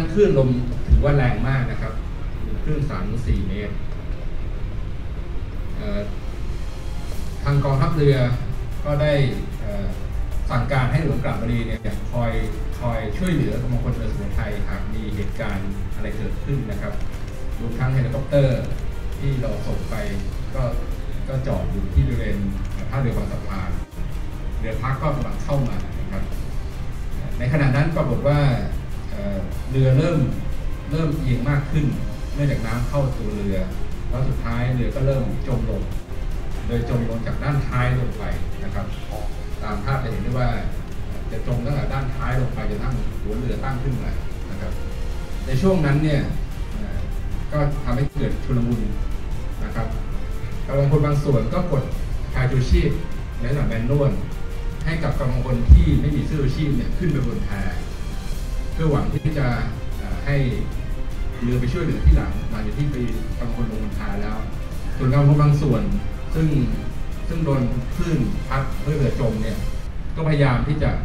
คลื่นลมถือว่าแรงมากนะครับคลื่น3-4 เมตรทางกองทัพเรือก็ได้สั่งการให้หลวงกระบุรีเนี่ยคอยช่วยเหลือกำลังพลเรือสุโขทัยหากมีเหตุการณ์อะไรเกิดขึ้นนะครับรวมทั้งเฮลิคอปเตอร์ที่เราส่งไปก็จอดอยู่ที่บริเวณท่าเรือบางสะพานเรือพักก็กำลังเข้ามานะครับในขณะนั้นปรากฏว่าเรือเริ่มเอียงมากขึ้นเนื่องจากน้ำเข้าตัวเรือแล้วสุดท้ายเรือก็เริ่มจมลงโดยจมลงจากด้านท้ายลงไปนะครับตามภาพจะเห็นได้ว่าจะจมตั้งแต่ด้านท้ายลงไปจนทั้งหัวเรือตั้งขึ้นมานะครับในช่วงนั้นเนี่ยก็ทำให้เกิดชุลมุนนะครับกำลังพลบางส่วนก็กดพายชูชีพในลักษณะแมนนวลให้กับกำลังพลที่ไม่มีเสื้อชูชีพเนี่ยขึ้นไปบนแพเพื่อหวังที่จะให้เรือไปช่วยเหลือที่หลังหลังจากที่ไปกำลังพลลงบนแพแล้วส่วนกำลังพลบางส่วนซึ่งโดนคลื่นพัดเรือจมเนี่ยก็พยายามที่จะ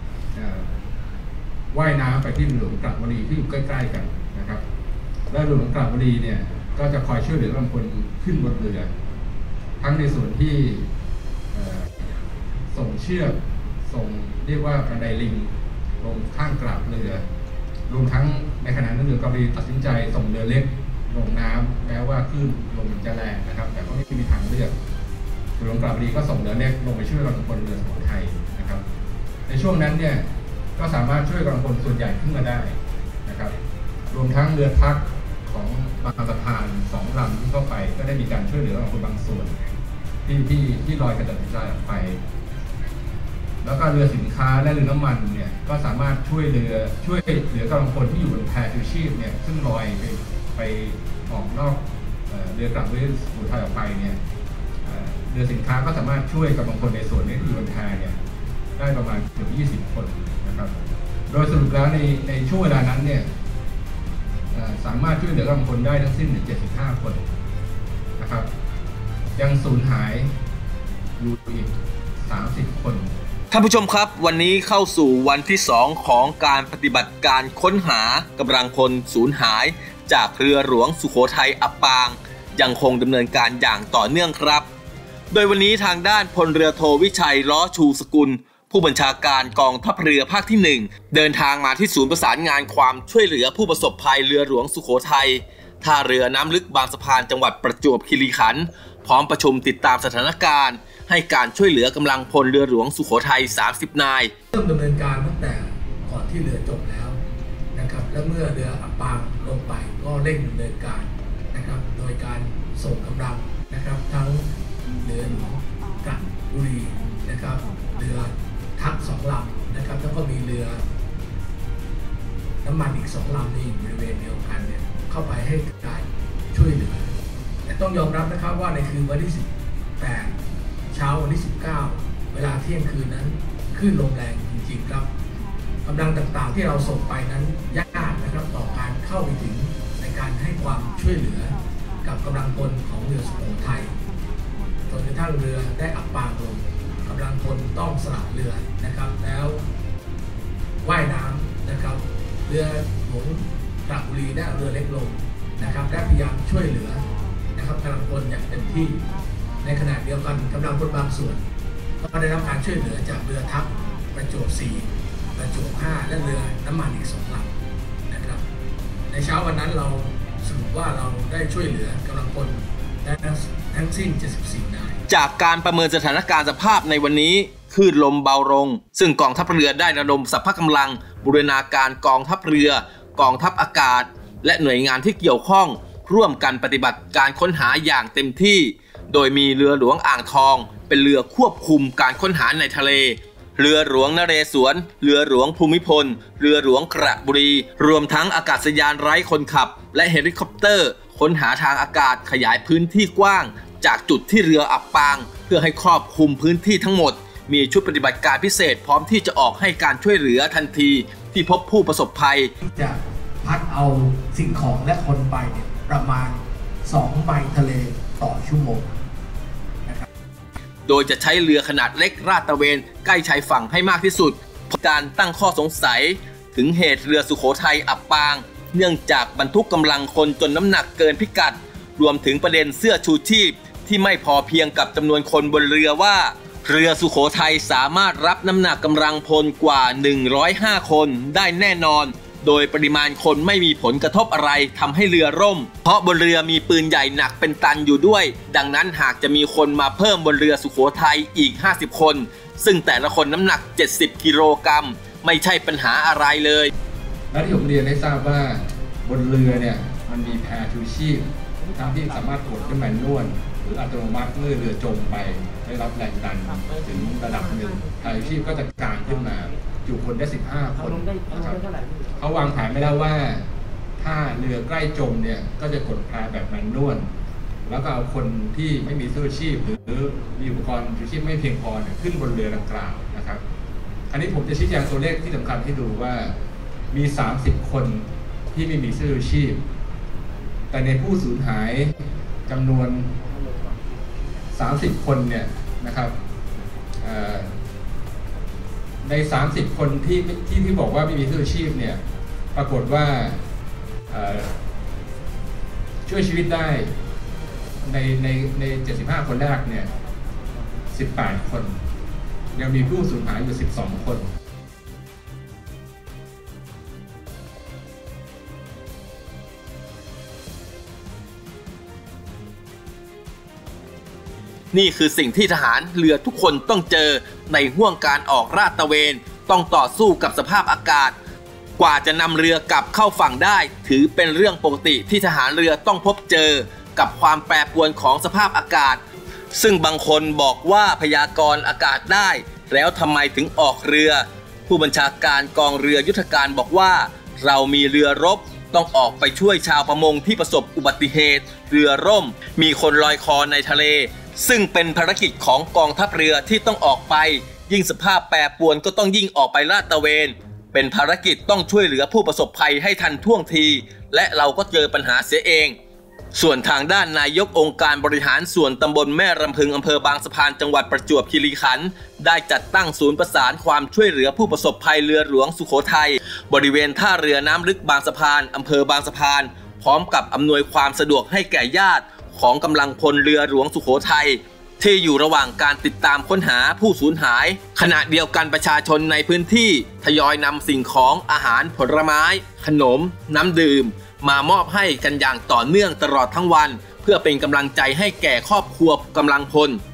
ว่ายน้ำไปที่หลวงกระบุรีที่อยู่ใกล้ๆกันนะครับและหลวงกระบุรีเนี่ยก็จะคอยช่วยเหลือกำลังพลขึ้นบนเรือทั้งในส่วนที่ส่งเชือกส่งเรียกว่าบันไดลิงลงข้างกราบเรือรวมทั้งในขณะนั้นเรือกระบุรีตัดสินใจส่งเรือเล็กลงน้ำแม้ว่าคลื่นลมจะแรงนะครับแต่ก็ไม่มีทางเลือกหลวงกระบุรีก็ส่งเรือเล็กลงไปช่วยกำลังพลเรือสุโขทัยนะครับในช่วงนั้นเนี่ยก็สามารถช่วยกำลังพลส่วนใหญ่ขึ้นมาได้นะครับรวมทั้งเรือพักของบางสะพาน2 ลำที่เข้าไปก็ได้มีการช่วยเหลือกำลังพลบางส่วนที่ลอยกระจัดกระจายออกไปแล้วก็เรือสินค้าและเรือน้ำมันเนี่ยก็สามารถช่วยเหลือกำลังพลที่อยู่บนแพชูชีพเนี่ยซึ่งลอยไปออกนอกเรือกลับเรือสุโขทัยออกไปเนี่ยเรือสินค้าก็สามารถช่วยกำลังพลในส่วนนี้ที่อยู่บนแพเนี่ยได้ประมาณเกือบ20 คนนะครับโดยสรุปแล้วในช่วงเวลานั้นเนี่ยสามารถช่วยเหลือกำลังพลได้ทั้งสิ้น75 คนนะครับยังสูญหายอยู่อีก30 คนท่านผู้ชมครับวันนี้เข้าสู่วันที่2ของการปฏิบัติการค้นหากำลังพลสูญหายจากเรือหลวงสุโขทัยอับปางยังคงดำเนินการอย่างต่อเนื่องครับโดยวันนี้ทางด้านพลเรือโทวิชัยล้อชูสกุลผู้บัญชาการกองทัพเรือภาคที่1เดินทางมาที่ศูนย์ประสานงานความช่วยเหลือผู้ประสบภัยเรือหลวงสุโขทัยท่าเรือน้ำลึกบางสะพานจังหวัดประจวบคีรีขันธ์พร้อมประชุมติดตามสถานการณ์ให้การช่วยเหลือกำลังพลเรือหลวงสุโขทัย30 นายเริ่มดำเนินการตั้งแต่ก่อนที่เรือจมแล้วนะครับและเมื่อเรืออับปางลงไปก็เร่งดำเนินการนะครับโดยการส่งกำลังนะครับทั้งเรือหลวงกระบุรีนะครับเรือทัพ2 ลำนะครับแล้วก็มีเรือน้ำมันอีก2 ลำในบริเวณเดียวกันเนี่ยเข้าไปให้การช่วยเหลือแต่ต้องยอมรับนะครับว่าในคืนวันที่18เช้าวันที่19เวลาเที่ยงคืนนั้นคลื่นลมแรงจริงๆครับกำลังต่างๆที่เราส่งไปนั้นยากนะครับต่อการเข้าไปถึงในการให้ความช่วยเหลือกับกำลังพลของเรือสุโขทัยจนกระทั่งเรือได้อับปางลงกำลังพลต้องสละเรือนะครับแล้วว่ายน้ำนะครับเรือหลวงกระบุรีได้เรือเล็กลงนะครับและพยายามช่วยเหลือนะครับกำลังพลอย่างเต็มที่ในขณะเดียวกันกำลังพลบางส่วนก็ได้รับการช่วยเหลือจากเรือทัพประจวบ4ประจวบ5และเรือน้ำมันอีก2 ลำนะครับในเช้าวันนั้นเราสรุปว่าเราได้ช่วยเหลือกำลังพลได้ทั้งสิ้น74 นายจากการประเมินสถานการณ์สภาพในวันนี้คลื่นลมเบาลงซึ่งกองทัพเรือได้ระดมสรรพกำลังบูรณาการกองทัพเรือกองทัพอากาศและหน่วยงานที่เกี่ยวข้องร่วมกันปฏิบัติการค้นหาอย่างเต็มที่โดยมีเรือหลวงอ่างทองเป็นเรือควบคุมการค้นหาในทะเลเรือหลวงนเรศวรเรือหลวงภูมิพลเรือหลวงกระบุรีรวมทั้งอากาศยานไร้คนขับและเฮลิคอปเตอร์ค้นหาทางอากาศขยายพื้นที่กว้างจากจุดที่เรืออับปางเพื่อให้ครอบคลุมพื้นที่ทั้งหมดมีชุดปฏิบัติการพิเศษพร้อมที่จะออกให้การช่วยเหลือทันทีที่พบผู้ประสบภัยจะพัดเอาสิ่งของและคนไปเนี่ยประมาณ2 ไมล์ทะเลต่อชั่วโมงนะครับโดยจะใช้เรือขนาดเล็กลาดตระเวนใกล้ชายฝั่งให้มากที่สุดการตั้งข้อสงสัยถึงเหตุเรือสุโขทัยอับปางเนื่องจากบรรทุกกำลังคนจนน้ำหนักเกินพิกัดรวมถึงประเด็นเสื้อชูชีพที่ไม่พอเพียงกับจำนวนคนบนเรือว่าเรือสุโขทัยสามารถรับน้ำหนักกำลังพลกว่า105คนได้แน่นอนโดยปริมาณคนไม่มีผลกระทบอะไรทำให้เรือร่มเพราะบนเรือมีปืนใหญ่หนักเป็นตันอยู่ด้วยดังนั้นหากจะมีคนมาเพิ่มบนเรือสุโขทัยอีก50คนซึ่งแต่ละคนน้ำหนัก70กิโลกรัมไม่ใช่ปัญหาอะไรเลยและที่ผมเรียนให้ทราบว่าบนเรือเนี่ยมันมีแพชูชีพทั้งที่สามารถกดขึ้นแมนนวลหรืออัตโนมัติเมื่อเรือจมไปได้รับแรงดันถึงระดับหนึ่งแพชูชีพก็จะกางขึ้นมาจุคนได้15คนนะครับเขาวางแผนไม่ได้ว่าถ้าเรือใกล้จมเนี่ยก็จะกดแพแบบแมนนวลแล้วก็เอาคนที่ไม่มีเสื้อชีพหรือมีอุปกรณ์ชูชีพไม่เพียงพอเนี่ยขึ้นบนเรือดังกล่าวนะครับอันนี้ผมจะชี้แจงตัวเลขที่สำคัญให้ดูว่ามี30คนที่ไม่มีเสื้อชูชีพแต่ในผู้สูญหายจำนวน30คนเนี่ยนะครับใน30คนที่บอกว่าไม่มีเสื้อชูชีพเนี่ยปรากฏว่าช่วยชีวิตได้ใน75คนแรกเนี่ย18คนยังมีผู้สูญหายอยู่12คนนี่คือสิ่งที่ทหารเรือทุกคนต้องเจอในห่วงการออกลาดตระเวนต้องต่อสู้กับสภาพอากาศกว่าจะนำเรือกลับเข้าฝั่งได้ถือเป็นเรื่องปกติที่ทหารเรือต้องพบเจอกับความแปรปรวนของสภาพอากาศซึ่งบางคนบอกว่าพยากรณ์อากาศได้แล้วทำไมถึงออกเรือผู้บัญชาการกองเรือยุทธการบอกว่าเรามีเรือรบต้องออกไปช่วยชาวประมงที่ประสบอุบัติเหตุเรือร่มมีคนลอยคอในทะเลซึ่งเป็นภารกิจของกองทัพเรือที่ต้องออกไปยิ่งสภาพแปรปรวนก็ต้องยิ่งออกไปลาดตระเวนเป็นภารกิจต้องช่วยเหลือผู้ประสบภัยให้ทันท่วงทีและเราก็เจอปัญหาเสียเองส่วนทางด้านนายกองค์การบริหารส่วนตำบลแม่รำพึงอำเภอบางสะพานจังหวัดประจวบคีรีขันธ์ได้จัดตั้งศูนย์ประสานความช่วยเหลือผู้ประสบภัยเรือหลวงสุโขทัยบริเวณท่าเรือน้ำลึกบางสะพานอำเภอบางสะพานพร้อมกับอำนวยความสะดวกให้แก่ญาติของกำลังพลเรือหลวงสุโขทัยที่อยู่ระหว่างการติดตามค้นหาผู้สูญหายขณะเดียวกันประชาชนในพื้นที่ทยอยนำสิ่งของอาหารผลไม้ขนมน้ำดื่มมามอบให้กันอย่างต่อเนื่องตลอดทั้งวันเพื่อเป็นกำลังใจให้แก่ครอบครัวกำลังพล